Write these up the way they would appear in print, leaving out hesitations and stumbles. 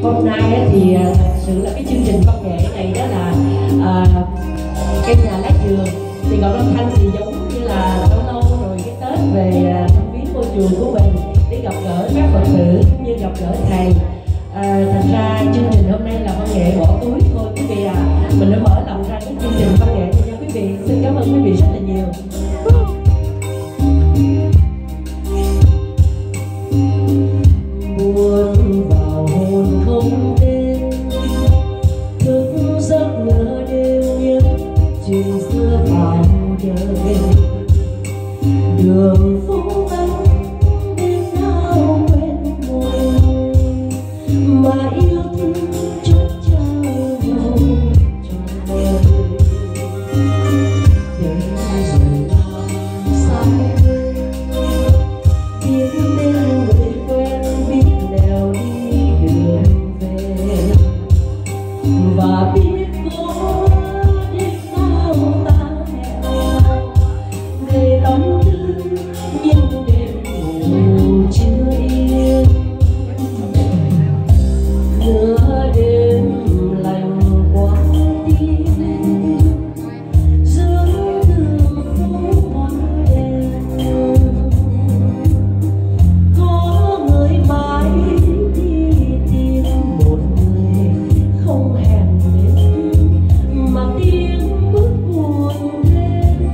Hôm nay thì thật sự là cái chương trình văn nghệ này đó là cây nhà lá vườn. Thì Ngọc Lâm Thanh thì giống như là lâu lâu rồi cái Tết về thăm viếng ngôi chùa của mình để gặp gỡ các Phật tử cũng như gặp gỡ thầy. Thành ra chương trình hôm nay là văn nghệ bỏ túi thôi quý vị à. Mình đã mở lòng ra cái chương trình văn nghệ này nha quý vị. Xin cảm ơn quý vị rất là nhiều. Buồn vào hồn không tên, thức giấc nửa đêm nhớ chuyện xưa vào đời. Đường phố vắng đêm nào quên môi, mà yêu thương chút trao nhau trọn đời. Đến rồi sao quên, biết tên người quen, biết nẻo đi đường về, và biết có đêm nào ta hẹn ngày đón đưa những đêm ngủ chưa yên. Nửa đêm lạnh quá tim, giữa đường phố hoa đèn, có người mãi đi tìm một người không hẹn đến, mà tiếng bước buồn lên.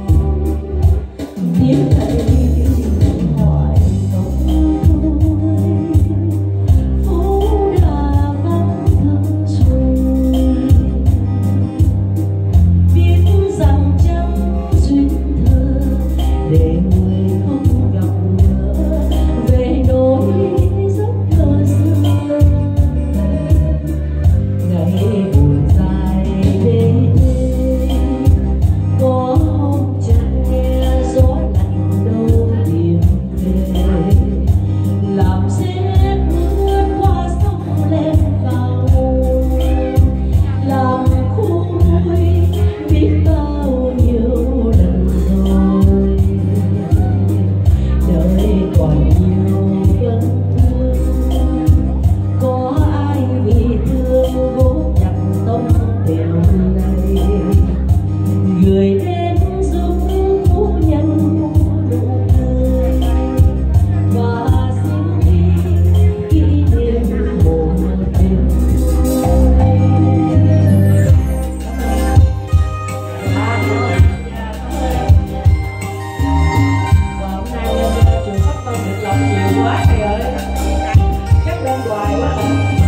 Tiếng thầy hỏi không thôi, phố đã vắng thật rồi. Biết rằng chẳng duyên thơ để người không gặp nữa, về nỗi giấc thơ xưa. Ngày buồn dài đến có hôm chẳng nghe gió lạnh đâu tìm về, làm rét mưa qua sông lên vào, làm khô môi biết bao nhiêu lần rồi. Đời còn nhiều vết thương, có ai vì thương cố chặt tông tình này, gửi đến giúp phu nhân mua nụ cười và xin đi kỷ niệm một đêm. Và hôm nay trường Pháp Vân được lòng nhiều quá thầy ơi, chắc lên hoài quá.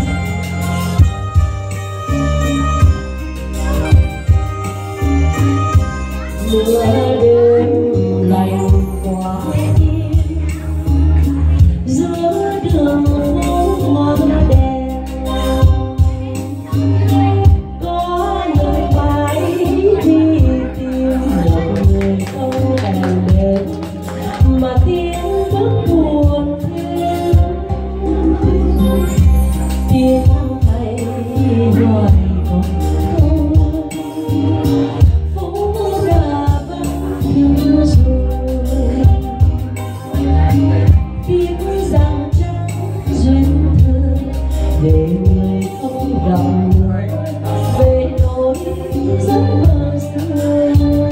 Mưa đêm lạnh quá tim, giữa đường phố hoa đèn, có người mãi đi tìm một người không hẹn đến, mà tiếng bước buồn thêm. Tiếng thầy hỏi không thôi, phố đã vắng rồi. Biết rằng chẳng duyên thơ để người không gặp nữa, về nỗi giấc mơ xưa.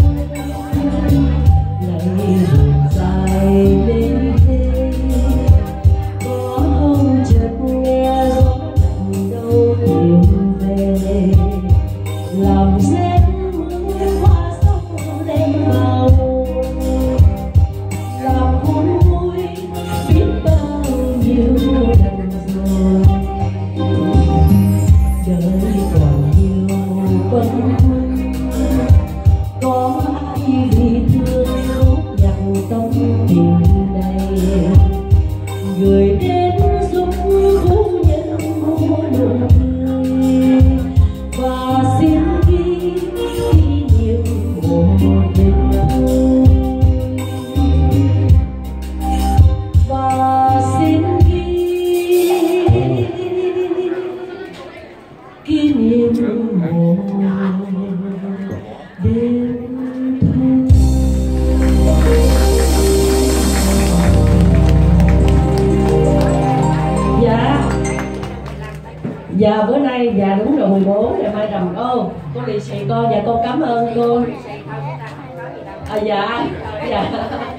Ngày buồn dài đến thế, có hôm chợt nghe gió lạnh đâu tìm về, Dạ bữa nay dạ đúng rồi 14 ngày mai rằm ô cô lì xì con, dạ con cảm ơn cô. Dạ dạ